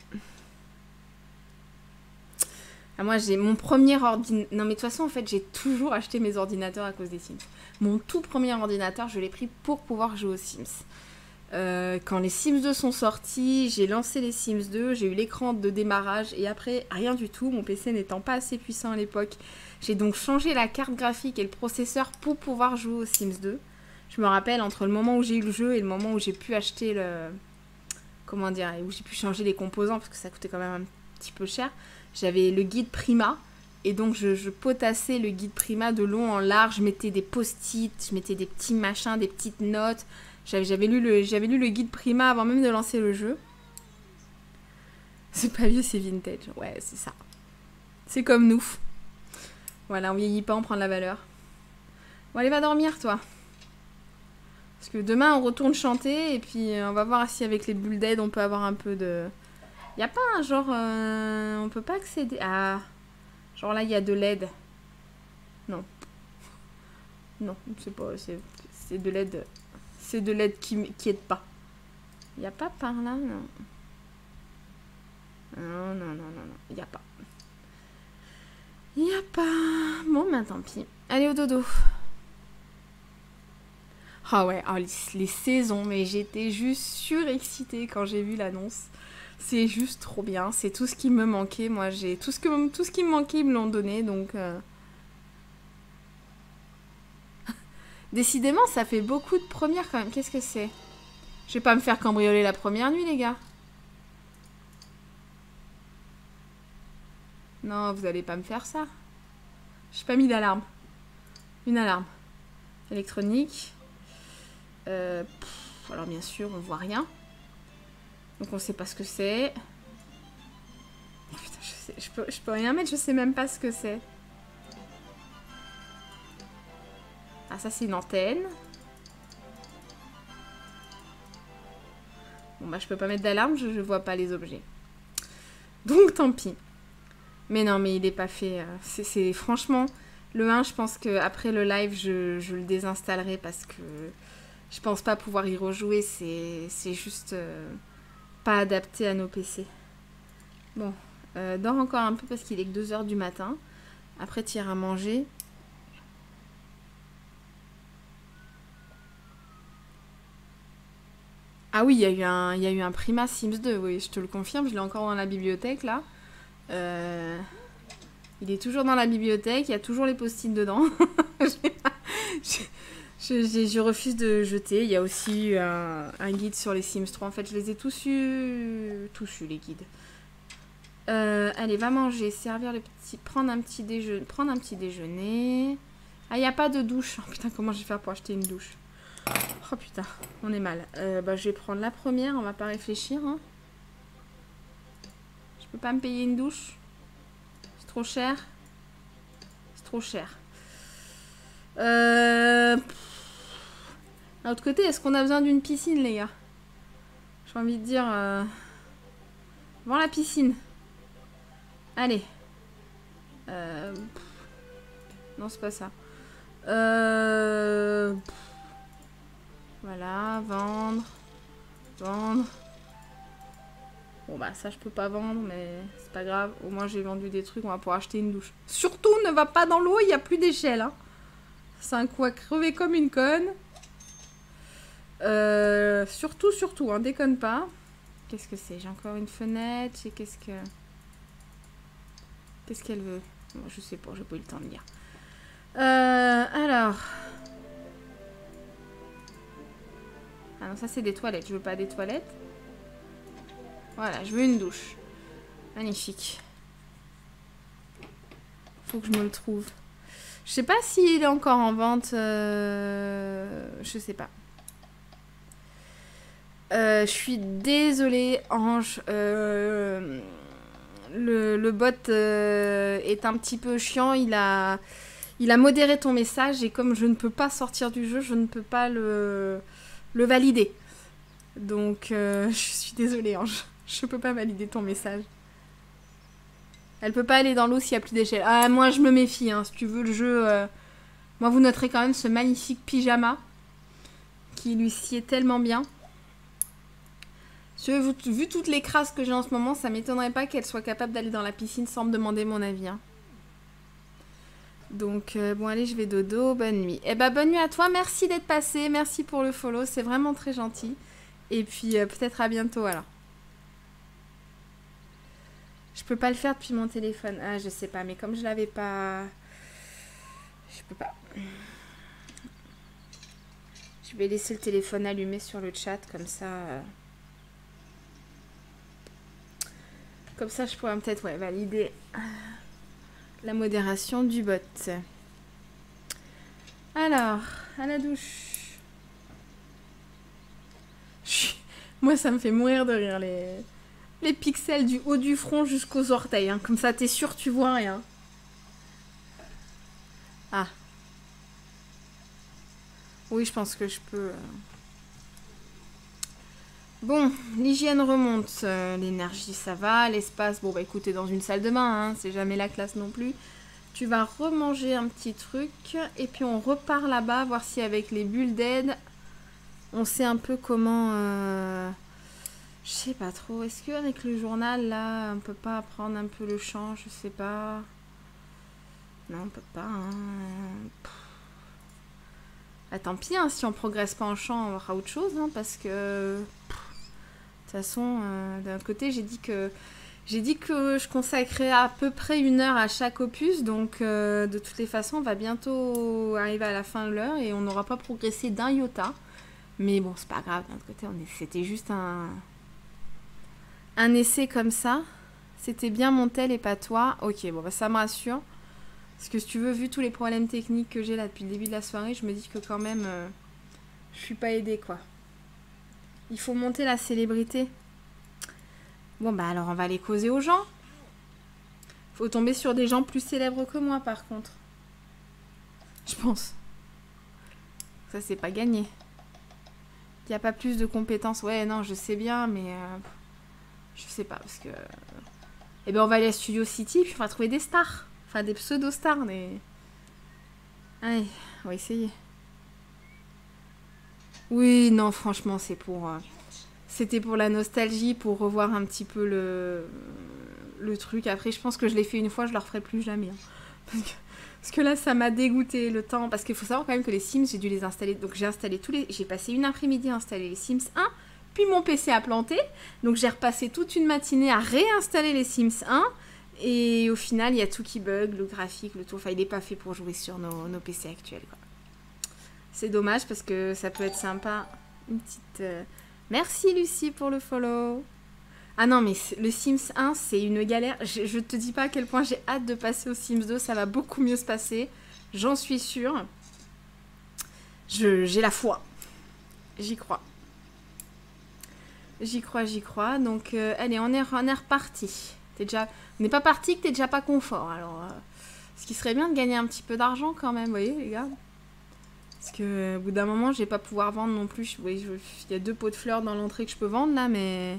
Ah, moi, j'ai mon premier ordinateur... Non, mais de toute façon, en fait, j'ai toujours acheté mes ordinateurs à cause des Sims. Mon tout premier ordinateur, je l'ai pris pour pouvoir jouer aux Sims. Euh, quand les Sims deux sont sortis, j'ai lancé les Sims deux, j'ai eu l'écran de démarrage et après, rien du tout. Mon P C n'étant pas assez puissant à l'époque, j'ai donc changé la carte graphique et le processeur pour pouvoir jouer aux Sims deux. Je me rappelle, entre le moment où j'ai eu le jeu et le moment où j'ai pu acheter le... Comment dire? Où j'ai pu changer les composants, parce que ça coûtait quand même un petit peu cher. J'avais le guide Prima, et donc je, je potassais le guide Prima de long en large, je mettais des post-it, je mettais des petits machins, des petites notes. J'avais lu, le, j'avais lu le guide Prima avant même de lancer le jeu. C'est pas vieux, c'est vintage. Ouais, c'est ça. C'est comme nous. Voilà, on vieillit pas, on prend de la valeur. Bon, allez, va dormir, toi. Parce que demain, on retourne chanter, et puis on va voir si avec les bulles d'aide, on peut avoir un peu de... Y a pas un genre... Euh, on peut pas accéder... Ah, genre là, il y a de l'aide. Non. Non, c'est pas... C'est de l'aide... C'est de l'aide qui, qui aide pas. Il n'y a pas par là, non. Non, non, non, non, non. Il n'y a pas. Il n'y a pas. Bon, ben tant pis. Allez au dodo. Ah ouais, oh, les, les saisons, mais j'étais juste surexcitée quand j'ai vu l'annonce. C'est juste trop bien. C'est tout ce qui me manquait. Moi, j'ai tout ce que tout ce qui me manquait, ils me l'ont donné, donc... Euh... Décidément, ça fait beaucoup de premières quand même. Qu'est-ce que c'est? Je vais pas me faire cambrioler la première nuit, les gars. Non, vous allez pas me faire ça. J'ai pas mis d'alarme. Une alarme. Électronique. Euh, pff, alors bien sûr, on voit rien. Donc on sait pas ce que c'est. Oh, putain, je, sais, je, peux, je peux rien mettre, je sais même pas ce que c'est. Ah, ça c'est une antenne. Bon bah je peux pas mettre d'alarme, je, je vois pas les objets. Donc tant pis. Mais non, mais il est pas fait. Euh, c'est franchement, le un, je pense qu'après le live, je, je le désinstallerai parce que je pense pas pouvoir y rejouer. C'est juste euh, pas adapté à nos P C. Bon, euh, dors encore un peu parce qu'il est que deux heures du matin. Après, tu iras manger. Ah oui, il y a eu un, il y a eu un Prima Sims deux, oui, je te le confirme, je l'ai encore dans la bibliothèque, là. Euh, il est toujours dans la bibliothèque, il y a toujours les post-it dedans. je, je, je refuse de jeter. Il y a aussi eu un, un guide sur les Sims trois. En fait, je les ai tous eus, tous eus les guides. Euh, allez, va manger, servir le petit, prendre un petit déjeuner, prendre un petit déjeuner. Ah, il n'y a pas de douche. Oh, putain, comment je vais faire pour acheter une douche? Oh putain, on est mal. Euh, bah, je vais prendre la première, on va pas réfléchir. Hein. Je peux pas me payer une douche. C'est trop cher. C'est trop cher. Euh... D'un autre côté, est-ce qu'on a besoin d'une piscine, les gars? J'ai envie de dire... Euh... Devant la piscine. Allez. Euh... Non, c'est pas ça. Euh... Voilà, vendre. Vendre. Bon bah ça je peux pas vendre, mais c'est pas grave. Au moins j'ai vendu des trucs, on va pouvoir acheter une douche. Surtout ne va pas dans l'eau, il n'y a plus d'échelle. Hein. C'est un coup à crever comme une conne. Euh... Surtout, surtout, hein, déconne pas. Qu'est-ce que c'est? J'ai encore une fenêtre. Et qu'est-ce que... Qu'est-ce qu'elle veut? Bon, je sais pas, j'ai pas eu le temps de lire. Euh, alors... Ah non, ça c'est des toilettes. Je veux pas des toilettes. Voilà, je veux une douche. Magnifique. Faut que je me le trouve. Je sais pas s'il est encore en vente. Euh... Je sais pas. Euh, je suis désolée, Ange. Euh... Le, le bot euh, est un petit peu chiant. Il a, il a modéré ton message et comme je ne peux pas sortir du jeu, je ne peux pas le, le valider. Donc, euh, je suis désolée, Ange. Je peux pas valider ton message. Elle peut pas aller dans l'eau s'il n'y a plus d'échelle. Ah, moi, je me méfie. Hein, si tu veux, le jeu... Euh... Moi, vous noterez quand même ce magnifique pyjama qui lui sied tellement bien. Si vous, vu toutes les crasses que j'ai en ce moment, ça m'étonnerait pas qu'elle soit capable d'aller dans la piscine sans me demander mon avis. Hein. Donc, euh, bon, allez, je vais dodo. Bonne nuit. Eh ben, bonne nuit à toi. Merci d'être passé. Merci pour le follow. C'est vraiment très gentil. Et puis, euh, peut-être à bientôt, alors. Je peux pas le faire depuis mon téléphone. Ah, je sais pas. Mais comme je l'avais pas... Je peux pas. Je vais laisser le téléphone allumé sur le chat. Comme ça... Euh... Comme ça, je pourrais peut-être ouais, valider la modération du bot. Alors, à la douche. Moi, ça me fait mourir de rire, les, les pixels du haut du front jusqu'aux orteils. Hein. Comme ça, t'es sûr, tu vois rien. Ah. Oui, je pense que je peux... Bon, l'hygiène remonte, euh, l'énergie ça va, l'espace, bon bah écoute, t'es dans une salle de bain, hein, c'est jamais la classe non plus. Tu vas remanger un petit truc, et puis on repart là-bas, voir si avec les bulles d'aide, on sait un peu comment... Euh... Je sais pas trop, est-ce qu'avec le journal là, on peut pas prendre un peu le champ, je sais pas... Non, on peut pas, hein... Ah, tant pis, hein, si on progresse pas en champ, on aura autre chose, hein, parce que... De toute façon, euh, d'un autre côté, j'ai dit que j'ai dit que je consacrais à peu près une heure à chaque opus, donc euh, de toutes les façons, on va bientôt arriver à la fin de l'heure et on n'aura pas progressé d'un iota. Mais bon, c'est pas grave, d'un autre côté, c'était juste un un essai comme ça. C'était bien mon tel et pas toi. Ok, bon, bah, ça me rassure. Parce que si tu veux, vu tous les problèmes techniques que j'ai là depuis le début de la soirée, je me dis que quand même, euh, je suis pas aidée, quoi. Il faut monter la célébrité. Bon, bah alors on va aller causer aux gens. Faut tomber sur des gens plus célèbres que moi, par contre. Je pense. Ça, c'est pas gagné. Il n'y a pas plus de compétences. Ouais, non, je sais bien, mais... Euh, je sais pas, parce que... Eh ben, on va aller à Studio City, puis on va trouver des stars. Enfin, des pseudo-stars, des... Allez, on va essayer. Oui, non, franchement, c'est pour... Euh, c'était pour la nostalgie, pour revoir un petit peu le, le truc. Après, je pense que je l'ai fait une fois, je le referai plus jamais. Hein. Parce, que, parce que là, ça m'a dégoûté le temps. Parce qu'il faut savoir quand même que les Sims, j'ai dû les installer. Donc, j'ai installé tous les... J'ai passé une après-midi à installer les Sims un, puis mon P C a planté. Donc, j'ai repassé toute une matinée à réinstaller les Sims un. Et au final, il y a tout qui bug, le graphique, le tout. Enfin, il n'est pas fait pour jouer sur nos, nos P C actuels, quoi. C'est dommage parce que ça peut être sympa. Une petite... Euh... Merci Lucie pour le follow. Ah non, mais le Sims un, c'est une galère. Je, je te dis pas à quel point j'ai hâte de passer au Sims deux. Ça va beaucoup mieux se passer. J'en suis sûre. J'ai la foi. J'y crois. J'y crois, j'y crois. Donc, euh, allez, on est, on est reparti. T'es déjà... On n'est pas parti que t'es déjà pas confort. Alors, euh... ce qui serait bien de gagner un petit peu d'argent quand même, vous voyez, les gars. Parce que au bout d'un moment, je vais pas pouvoir vendre non plus. Oui, il y a deux pots de fleurs dans l'entrée que je peux vendre là, mais...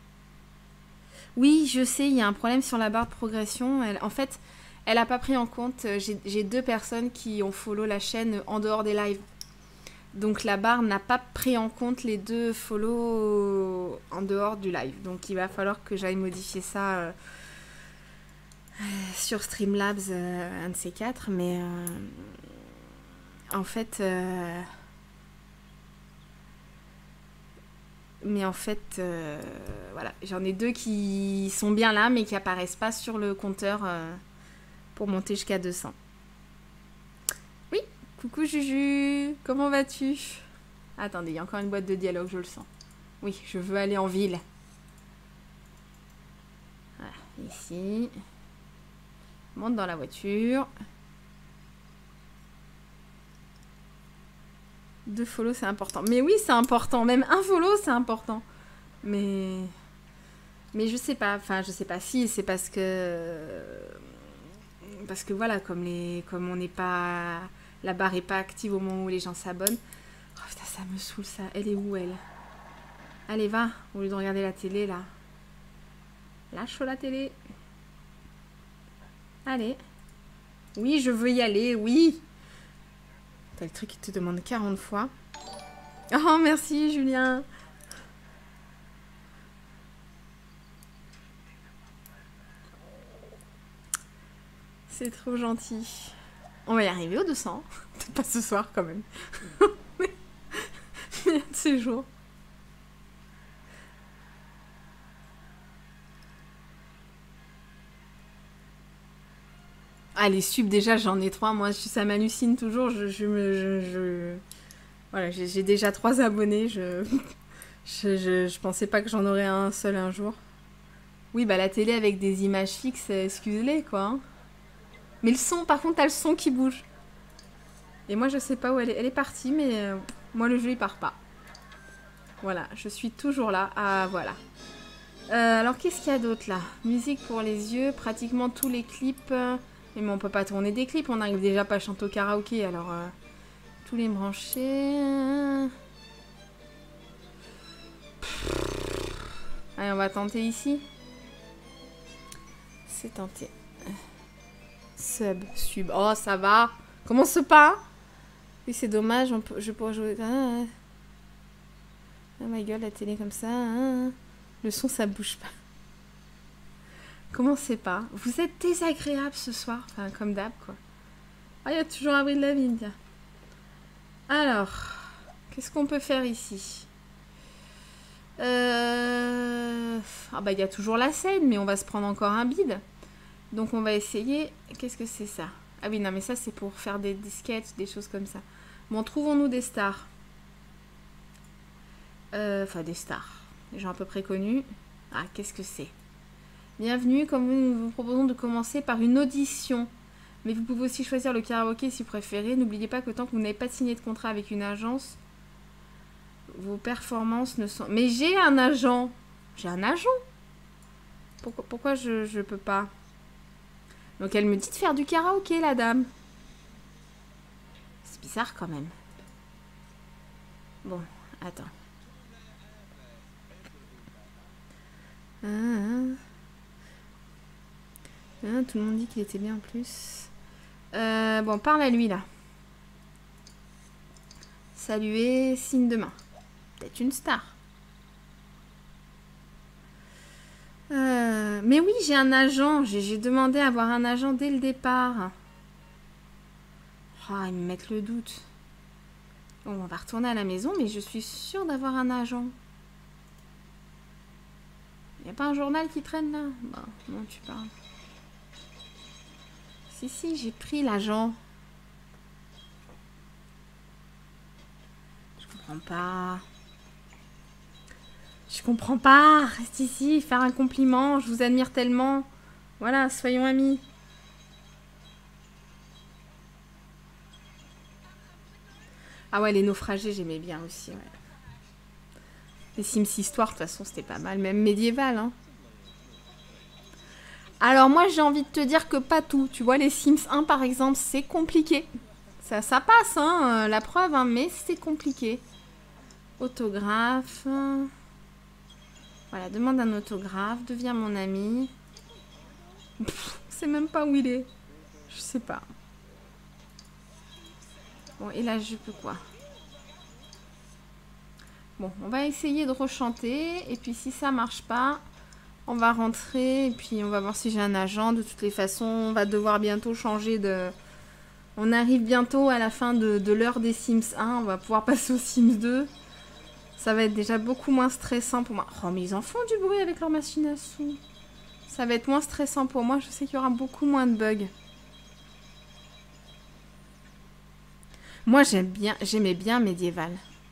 Oui, je sais, il y a un problème sur la barre de progression. Elle, en fait, elle a pas pris en compte... J'ai deux personnes qui ont follow la chaîne en dehors des lives. Donc la barre n'a pas pris en compte les deux follow en dehors du live. Donc il va falloir que j'aille modifier ça euh, sur Streamlabs, euh, un de ces quatre. Mais euh, en fait... Euh, mais en fait, euh, voilà, j'en ai deux qui sont bien là, mais qui apparaissent pas sur le compteur euh, pour monter jusqu'à deux cents. Oui, coucou Juju, comment vas-tu? Attendez, il y a encore une boîte de dialogue, je le sens. Oui, je veux aller en ville. Voilà, ici. Monte dans la voiture. Deux follow, c'est important. Mais oui, c'est important. Même un follow, c'est important. Mais... Mais je sais pas. Enfin, je sais pas si. C'est parce que... Parce que voilà, comme, les... comme on n'est pas... La barre est pas active au moment où les gens s'abonnent. Oh putain, ça me saoule ça. Elle est où, elle? Allez, va. Au lieu de regarder la télé, là. Lâche la télé. Allez. Oui, je veux y aller. Oui. T'as le truc qui te demande quarante fois. Oh, merci, Julien. C'est trop gentil. On va y arriver aux deux cents. Peut-être pas ce soir, quand même. Mais il y a de ces jours. Ah, les subs, déjà, j'en ai trois. Moi, ça m'hallucine toujours. Je, je me... Je, je... Voilà, j'ai déjà trois abonnés. Je... je, je, je pensais pas que j'en aurais un seul un jour. Oui, bah la télé avec des images fixes, excusez-les, quoi. Hein. Mais le son, par contre, t'as le son qui bouge. Et moi, je sais pas où elle est. Elle est partie, mais euh, moi, le jeu, il part pas. Voilà, je suis toujours là. Ah, voilà. Euh, alors, qu'est-ce qu'il y a d'autre, là? Musique pour les yeux, pratiquement tous les clips... Euh... Mais on peut pas tourner des clips, on n'arrive déjà pas à chanter au karaoké, alors euh, tous les brancher. Allez, on va tenter ici. C'est tenté. Sub, sub. Oh, ça va. Commence pas. Oui, c'est dommage, on peut, je pourrais jouer. Ah, oh my god, la télé comme ça. Ah. Le son, ça bouge pas. Commencez pas. Vous êtes désagréable ce soir. Enfin, comme d'hab, quoi. Ah, il y a toujours Avril Lavigne, tiens. Alors, qu'est-ce qu'on peut faire ici? euh... Ah bah, il y a toujours la scène, mais on va se prendre encore un bide. Donc, on va essayer... Qu'est-ce que c'est, ça? Ah oui, non, mais ça, c'est pour faire des, des sketchs, des choses comme ça. Bon, trouvons-nous des stars. Euh... Enfin, des stars. Des gens à peu près connus. Ah, qu'est-ce que c'est? Bienvenue, comme nous vous proposons de commencer par une audition. Mais vous pouvez aussi choisir le karaoké si vous préférez. N'oubliez pas que tant que vous n'avez pas signé de contrat avec une agence, vos performances ne sont... Mais j'ai un agent. J'ai un agent. Pourquoi, pourquoi je ne peux pas? Donc elle me dit de faire du karaoké, la dame. C'est bizarre quand même. Bon, attends. Ah, ah. Ah, tout le monde dit qu'il était bien en plus. Euh, bon, parle à lui là. Saluer, signe de main. Peut-être une star. Euh, mais oui, j'ai un agent. J'ai demandé à avoir un agent dès le départ. Oh, ils me mettent le doute. Bon, on va retourner à la maison, mais je suis sûre d'avoir un agent. Il n'y a pas un journal qui traîne là? Bah, non, tu parles. Si, si, j'ai pris l'agent. Je comprends pas. Je comprends pas. Reste ici, faire un compliment. Je vous admire tellement. Voilà, soyons amis. Ah ouais, les naufragés, j'aimais bien aussi, ouais. Les Sims Histoire, de toute façon, c'était pas mal. Même médiéval, hein. Alors moi, j'ai envie de te dire que pas tout. Tu vois, les Sims un, par exemple, c'est compliqué. Ça, ça passe, hein, la preuve, hein, mais c'est compliqué. Autographe. Voilà, demande un autographe, deviens mon ami. Pff, je sais même pas où il est. Je sais pas. Bon, et là, je peux quoi? Bon, on va essayer de rechanter. Et puis, si ça marche pas, on va rentrer. Et puis, on va voir si j'ai un agent. De toutes les façons, on va devoir bientôt changer de... On arrive bientôt à la fin de, de l'heure des Sims un. On va pouvoir passer aux Sims deux. Ça va être déjà beaucoup moins stressant pour moi. Oh, mais ils en font du bruit avec leur machine à sous. Ça va être moins stressant pour moi. Je sais qu'il y aura beaucoup moins de bugs. Moi, j'aime bien, j'aimais bien Médiéval.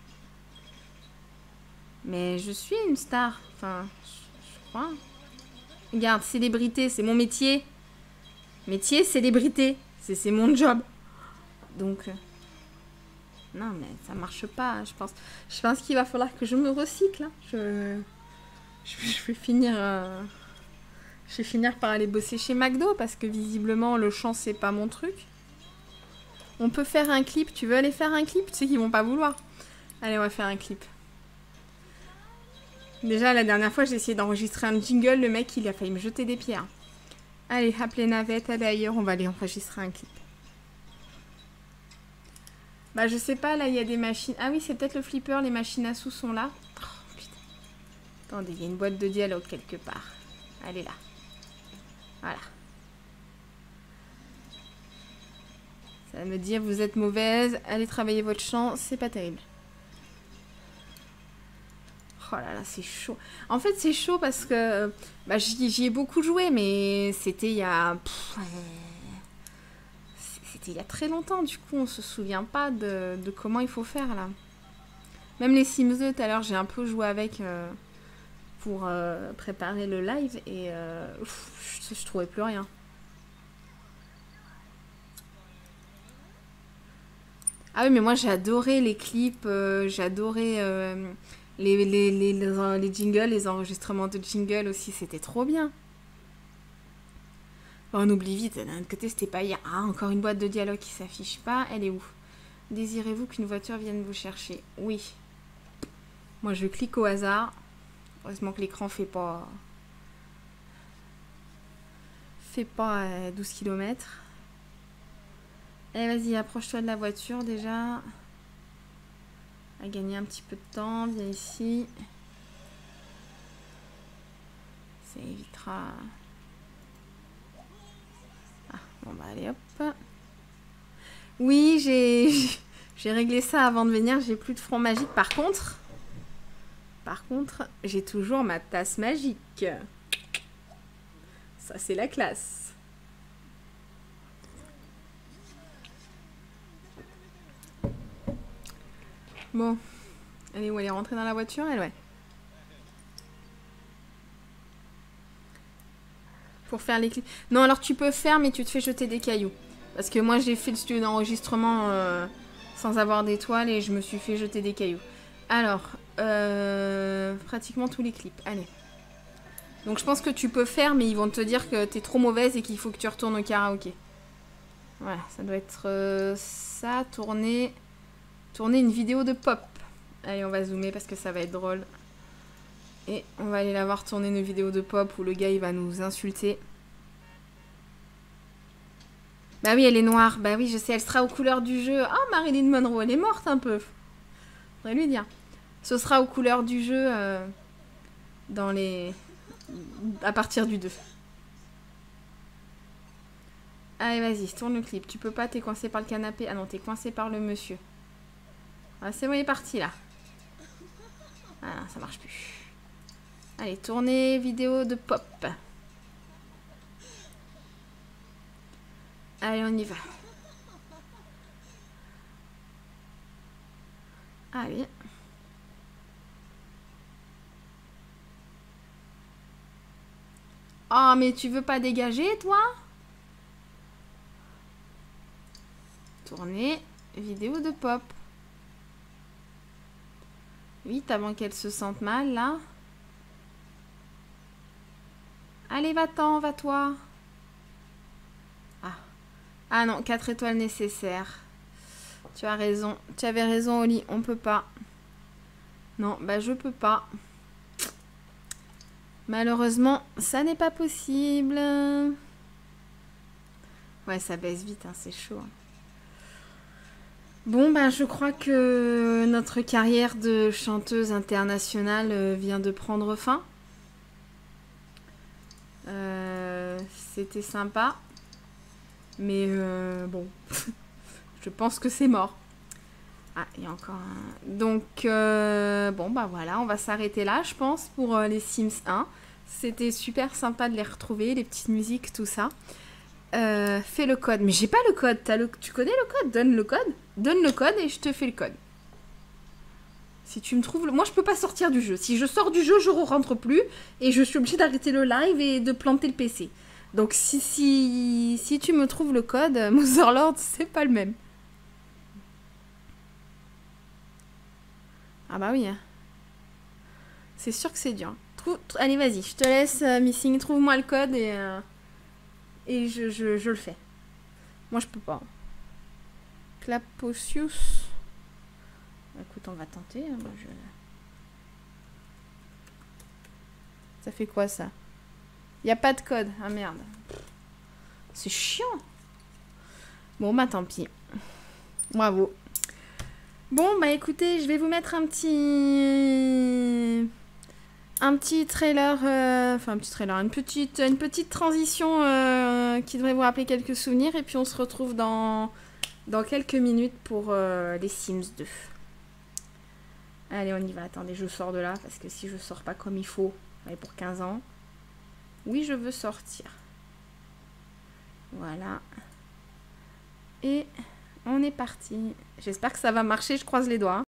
Mais je suis une star. Enfin, je, je crois. Regarde, célébrité, c'est mon métier. Métier, célébrité. C'est mon job. Donc... Euh... Non, mais ça marche pas, je pense. Je pense qu'il va falloir que je me recycle. Hein. Je... je... Je vais finir... Euh... Je vais finir par aller bosser chez McDo parce que visiblement, le chant, c'est pas mon truc. On peut faire un clip. Tu veux aller faire un clip? Tu sais qu'ils vont pas vouloir. Allez, on va faire un clip. Déjà, la dernière fois, j'ai essayé d'enregistrer un jingle. Le mec, il a failli me jeter des pierres. Allez, appelez Navette, allez ailleurs. On va aller enregistrer un clip. Bah je sais pas, là il y a des machines. Ah oui, c'est peut-être le flipper, les machines à sous sont là. Oh putain. Attendez, il y a une boîte de dialogue quelque part. Elle est là. Voilà. Ça va me dire vous êtes mauvaise, allez travailler votre chant, c'est pas terrible. Oh là là, c'est chaud. En fait c'est chaud parce que bah, j'y ai beaucoup joué, mais c'était il y a... Pff, C'était il y a très longtemps, du coup on se souvient pas de, de comment il faut faire là. Même les Sims deux, tout à l'heure j'ai un peu joué avec euh, pour euh, préparer le live et euh, ouf, je, je trouvais plus rien. Ah oui mais moi j'ai adoré les clips, euh, j'ai adoré euh, les, les, les, les, les jingles, les enregistrements de jingles aussi, c'était trop bien. On oublie vite, d'un autre côté c'était pas hier. Ah, encore une boîte de dialogue qui s'affiche pas. Elle est où? Désirez-vous qu'une voiture vienne vous chercher? Oui. Moi je clique au hasard. Heureusement que l'écran fait pas... Fait pas euh, douze kilomètres. Allez vas-y, approche-toi de la voiture déjà. À gagner un petit peu de temps. Viens ici. Ça évitera... Bon bah allez hop. Oui, j'ai j'ai réglé ça avant de venir, j'ai plus de front magique. Par contre, par contre, j'ai toujours ma tasse magique. Ça c'est la classe. Bon, elle est où? Elle est rentrée dans la voiture, elle, ouais. Pour faire les clips. Non, alors tu peux faire, mais tu te fais jeter des cailloux. Parce que moi, j'ai fait le studio d'enregistrement euh, sans avoir d'étoiles et je me suis fait jeter des cailloux. Alors, euh, pratiquement tous les clips. Allez. Donc, je pense que tu peux faire, mais ils vont te dire que t'es trop mauvaise et qu'il faut que tu retournes au karaoké. Voilà, ça doit être euh, ça. Tourner, tourner une vidéo de pop. Allez, on va zoomer parce que ça va être drôle. Et on va aller la voir tourner une vidéo de pop où le gars il va nous insulter. Bah oui, elle est noire. Bah oui, je sais, elle sera aux couleurs du jeu. Oh, Marilyn Monroe, elle est morte un peu. Faudrait lui dire. Ce sera aux couleurs du jeu euh, dans les... à partir du deux. Allez, vas-y, tourne le clip. Tu peux pas, t'es coincé par le canapé. Ah non, t'es coincé par le monsieur. Ah, c'est bon, il est parti là. Ah non, ça marche plus. Allez, tournez vidéo de pop. Allez, on y va. Allez. Oh, mais tu veux pas dégager, toi? Tournez vidéo de pop. Vite, avant qu'elle se sente mal, là. Allez, va-t'en, va-toi. Ah. Ah non, quatre étoiles nécessaires. Tu as raison. Tu avais raison, Oli. On peut pas. Non, bah je peux pas. Malheureusement, ça n'est pas possible. Ouais, ça baisse vite, hein, c'est chaud. Bon, bah je crois que notre carrière de chanteuse internationale vient de prendre fin. Euh, C'était sympa. Mais euh, bon, je pense que c'est mort. Ah, il y a encore un... Donc, euh, bon, bah voilà, on va s'arrêter là, je pense, pour euh, les Sims un. C'était super sympa de les retrouver, les petites musiques, tout ça. Euh, fais le code. Mais j'ai pas le code. T'as le... Tu connais le code? Donne le code. Donne le code et je te fais le code. Si tu me trouves... Le... Moi, je peux pas sortir du jeu. Si je sors du jeu, je ne rentre plus. Et je suis obligée d'arrêter le live et de planter le P C. Donc, si, si, si tu me trouves le code, Motherlord, c'est pas le même. Ah bah oui. Hein. C'est sûr que c'est dur. Trouve... Allez, vas-y. Je te laisse, euh, Missing. Trouve-moi le code et... Euh... Et je, je, je le fais. Moi, je peux pas. Claposius. Écoute, on va tenter. Hein, moi, je... Ça fait quoi, ça? Il n'y a pas de code. Ah, merde. C'est chiant. Bon, bah, tant pis. Bravo. Bon, bah, écoutez, je vais vous mettre un petit... Un petit trailer, euh, enfin un petit trailer, une petite, une petite transition euh, qui devrait vous rappeler quelques souvenirs. Et puis on se retrouve dans, dans quelques minutes pour euh, les Sims deux. Allez, on y va. Attendez, je sors de là parce que si je sors pas comme il faut, allez, pour quinze ans. Oui, je veux sortir. Voilà. Et on est parti. J'espère que ça va marcher, je croise les doigts.